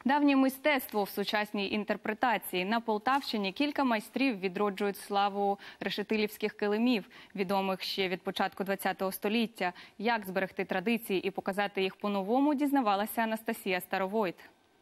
Давнє мистецтво в сучасній інтерпретації. На Полтавщині кілька майстрів відроджують славу решетилівських килимів, відомих ще від початку ХХ століття. Як зберегти традиції і показати їх по-новому, дізнавалася Анастасія Старовойт.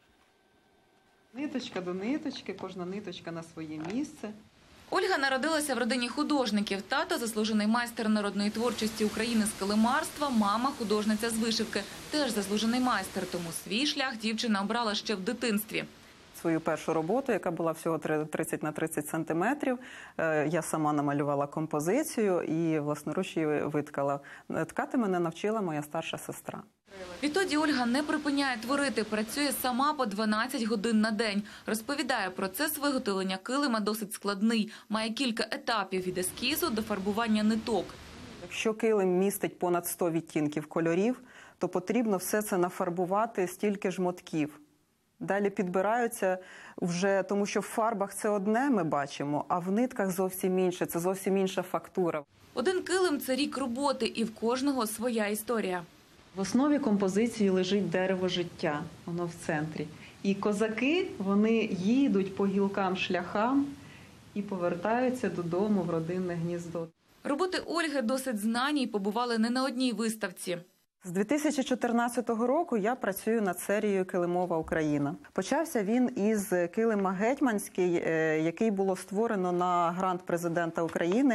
Ниточка до ниточки, кожна ниточка на своє місце. Ольга народилася в родині художників. Тато – заслужений майстер народної творчості України з килимарства, мама – художниця з вишивки. Теж заслужений майстер, тому свій шлях дівчина обрала ще в дитинстві. Свою першу роботу, яка була всього 30 на 30 сантиметрів, я сама намалювала композицію і власноруч її виткала. Ткати мене навчила моя старша сестра. Відтоді Ольга не припиняє творити, працює сама по 12 годин на день. Розповідає, процес виготовлення килима досить складний, має кілька етапів від ескізу до фарбування ниток. Якщо килим містить понад 100 відтінків кольорів, то потрібно все це нафарбувати стільки ж мотків. Далі підбираються вже, тому що в фарбах це одне ми бачимо, а в нитках зовсім інше, це зовсім інша фактура. Один килим – це рік роботи, і в кожного своя історія. В основі композиції лежить дерево життя, воно в центрі. І козаки, вони їдуть по гілкам шляхам і повертаються додому в родинне гніздо. Роботи Ольги досить знані і побували не на одній виставці. З 2014 року я працюю над серією «Килимова Україна». Почався він із килима «Гетьманський», який було створено на грант президента України.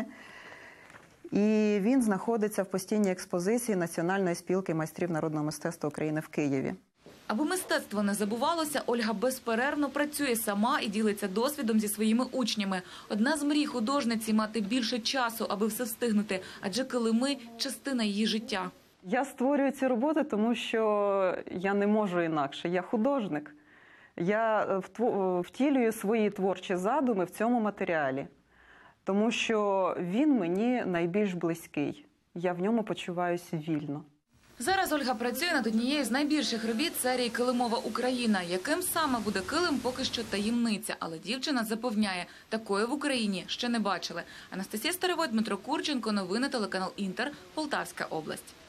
І він знаходиться в постійній експозиції Національної спілки майстрів народного мистецтва України в Києві. Аби мистецтво не забувалося, Ольга безперервно працює сама і ділиться досвідом зі своїми учнями. Одна з мрій художниці – мати більше часу, аби все встигнути, адже килими – частина її життя. Я створюю ці роботи, тому що я не можу інакше. Я художник. Я втілюю свої творчі задуми в цьому матеріалі. Тому що він мені найбільш близький. Я в ньому почуваюся вільно. Зараз Ольга працює над однією з найбільших робіт серії «Килимова Україна». Яким саме буде килим, поки що таємниця. Але дівчина запевняє, такої в Україні ще не бачили. Анастасія Старовойт, Дмитро Курченко. Новини телеканал «Інтер», Полтавська область.